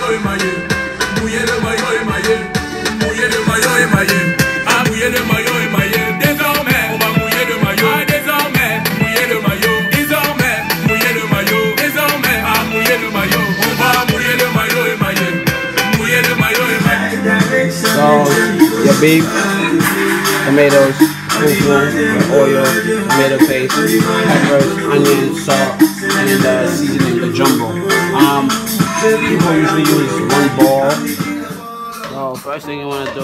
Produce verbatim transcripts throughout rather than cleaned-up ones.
émaillé, mouillé le maillot émaillé, mouillé le maillot émaillé, ah mouillé le maillot émaillé. Désormais, on va mouiller le maillot. Ah désormais, mouiller le maillot. Désormais, mouiller le maillot. Désormais, ah mouiller le maillot. On va mouiller le maillot émaillé, mouiller le maillot émaillé. So your beef, tomatoes, fufu, oil, tomato paste, peppers, onions, salt, and uh, seasoning the jumbo. Um, people usually use one ball. So first thing you want to do,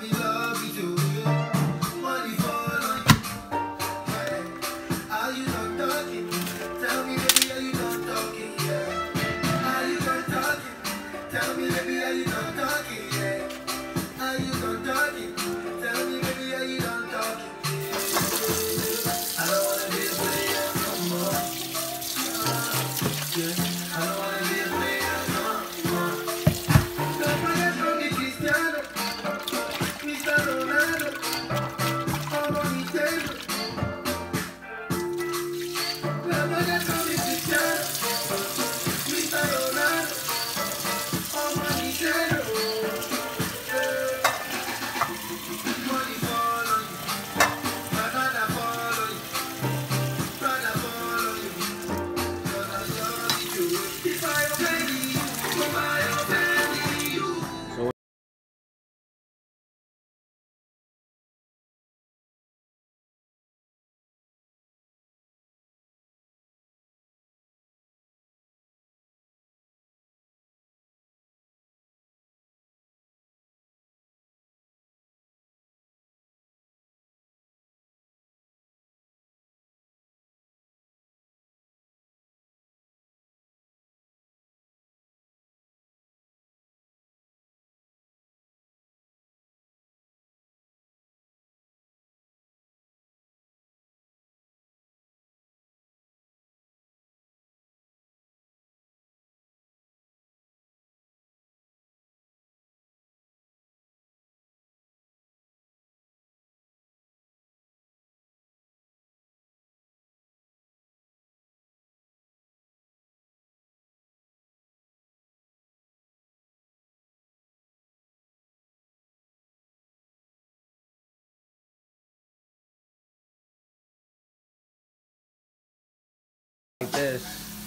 like this,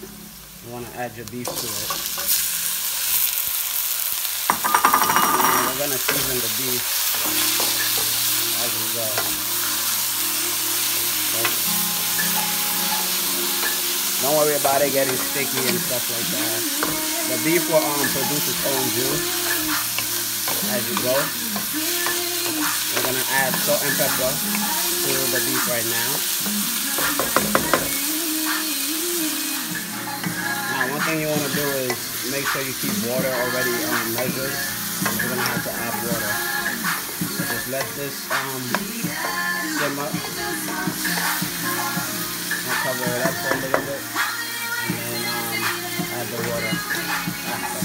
you want to add your beef to it. And we're going to season the beef as we go. Okay. Don't worry about it getting sticky and stuff like that. The beef will um, produce its own juice as you go. We're going to add salt and pepper to the beef right now. One thing you want to do is make sure you keep water already um, measured. You're going to have to add water. So just let this um, simmer. I'll cover it up for a little bit. And then um, add the water after.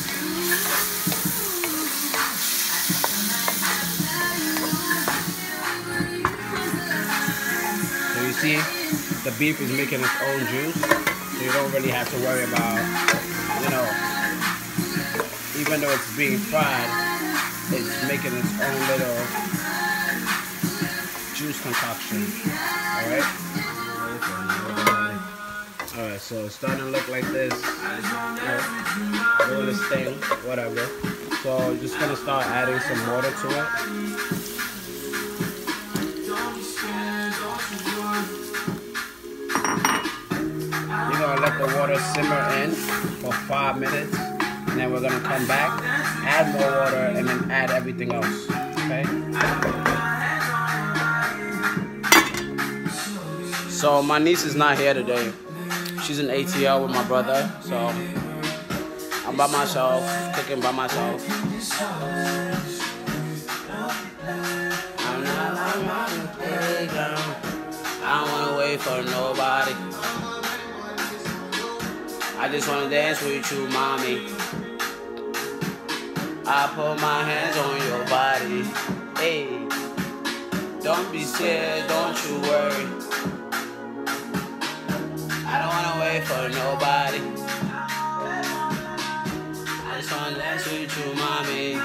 So you see, the beef is making its own juice. So you don't really have to worry about, you know, even though it's being fried, it's making its own little juice concoction. Alright? Alright, so it's starting to look like this. Doing this thing, whatever. So I'm just going to start adding some water to it. Let the water simmer in for five minutes, and then we're gonna come back, add more water, and then add everything else. Okay. So my niece is not here today. She's in A T L with my brother, so I'm by myself, cooking by myself. I'm not on my playground. I don't wanna wait for nobody. I just wanna dance with you, mommy. I put my hands on your body. Hey, don't be scared, don't you worry. I don't wanna wait for nobody. I just wanna dance with with you, mommy.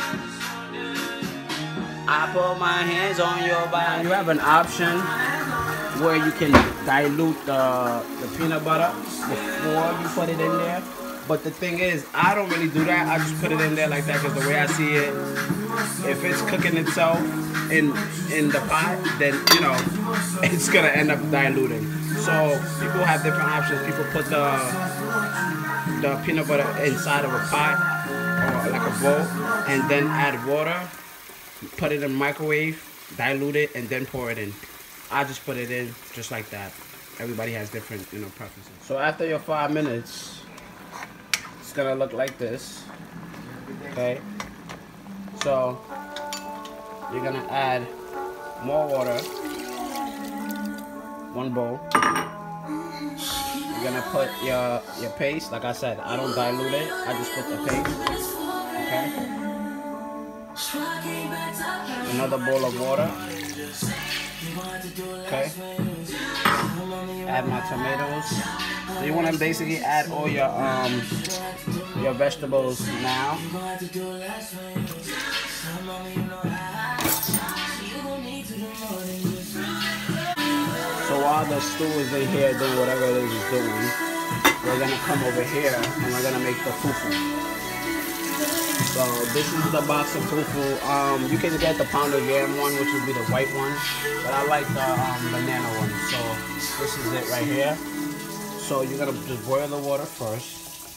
I put my hands on your body. You have an option where you can dilute the, the peanut butter before you put it in there. But the thing is, I don't really do that. I just put it in there like that because the way I see it, if it's cooking itself in in the pot, then, you know, it's going to end up diluting. So people have different options. People put the, the peanut butter inside of a pot or like a bowl and then add water, put it in the microwave, dilute it, and then pour it in. I just put it in just like that. Everybody has different, you know, preferences. So after your five minutes, it's gonna look like this. Okay. So you're gonna add more water. One bowl. You're gonna put your your paste. Like I said, I don't dilute it. I just put the paste. Okay. Another bowl of water. Okay. Add my tomatoes. So you want to basically add all your um your vegetables now. So while the stew is in here doing whatever it is it's doing, we're gonna come over here and we're gonna make the fufu. So this is the box of fufu. Um, you can get the pounded yam one, which would be the white one, but I like the um, banana one. So this is it right here. So you're gonna just boil the water first,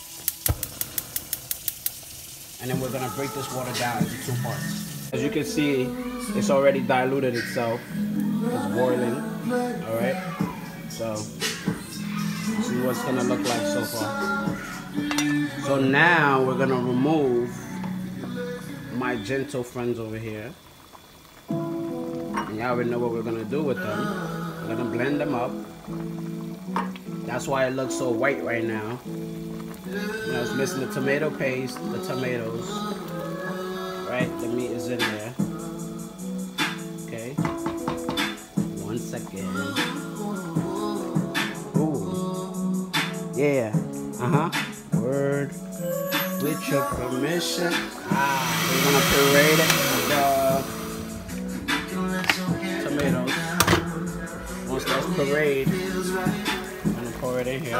and then we're gonna break this water down into two parts. As you can see, it's already diluted itself. It's boiling. All right. So see what it's gonna look like so far. So now we're gonna remove my gentle friends over here. And y'all already know what we're gonna do with them. We're gonna blend them up. That's why it looks so white right now. You know, it's missing the tomato paste, the tomatoes. Right, the meat is in there. Okay. One second. Ooh. Yeah. Uh-huh. Word. With your permission. Ah, we're gonna parade the tomatoes. Once that's parade, I'm gonna pour it in here.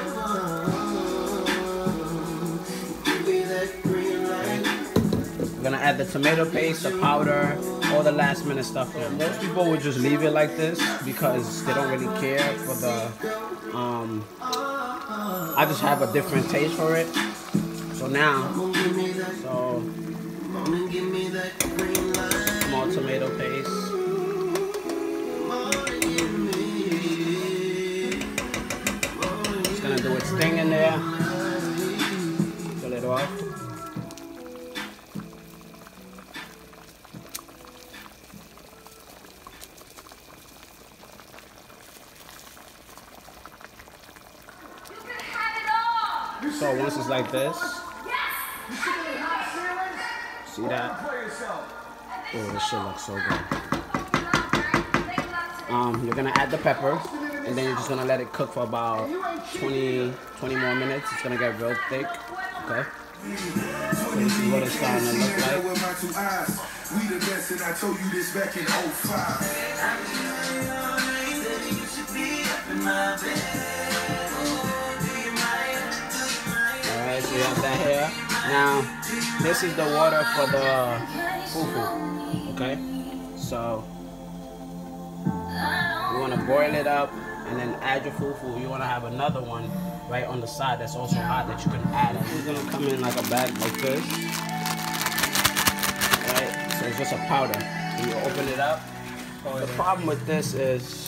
Okay. We're gonna add the tomato paste, the powder, all the last minute stuff here. Most people would just leave it like this because they don't really care for the um I just have a different taste for it. So now, so small tomato paste. It's gonna do its thing in there. Fill it off. So once it's like this, see that? Oh, this shit looks so good. Um, you're gonna add the pepper, and then you're just gonna let it cook for about twenty, twenty more minutes. It's gonna get real thick. Okay. So this is what it's starting to look like. We the best, and I told you this back in oh five. Alright, so you have that here. Now, this is the water for the fufu. Okay? So, you want to boil it up and then add your fufu. You want to have another one right on the side that's also hot that you can add. It's going to come in like a bag like this. Alright? So it's just a powder. So you open it up. The problem with this is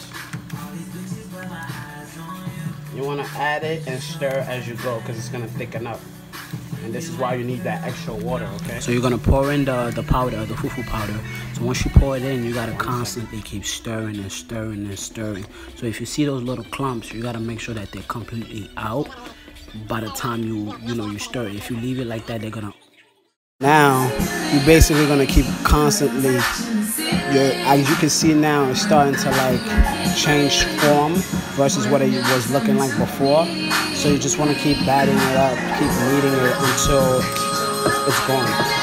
you want to add it and stir as you go because it's going to thicken up. And this is why you need that extra water, okay? So you're going to pour in the, the powder, the fufu powder. So once you pour it in, you got to constantly keep stirring and stirring and stirring. So if you see those little clumps, you got to make sure that they're completely out by the time you, you know, you stir it. If you leave it like that, they're going to... Now, you're basically going to keep constantly, you're, as you can see now, it's starting to like change form versus what it was looking like before. So you just want to keep batting it up, keep kneading it until it's gone.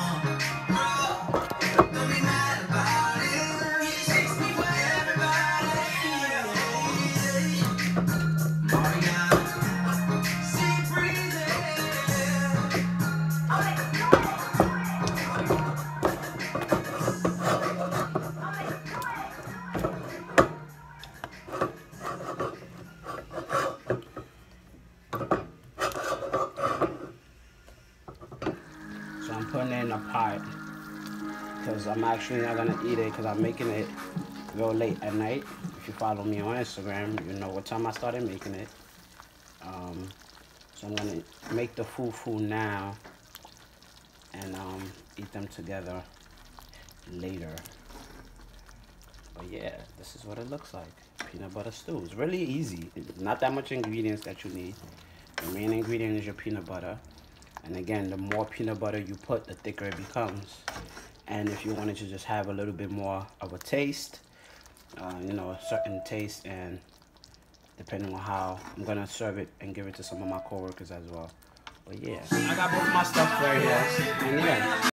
So I'm putting it in a pot because I'm actually not gonna eat it because I'm making it real late at night. If you follow me on Instagram, you know what time I started making it. Um, so I'm gonna make the fufu now and um, eat them together later. But yeah, this is what it looks like. Peanut butter stew. It's really easy. It's not that much ingredients that you need. The main ingredient is your peanut butter. And again, the more peanut butter you put, the thicker it becomes. And if you wanted to just have a little bit more of a taste, uh, you know, a certain taste, and depending on how, I'm gonna serve it and give it to some of my coworkers as well. But yeah, I got both my stuff right here. And yeah.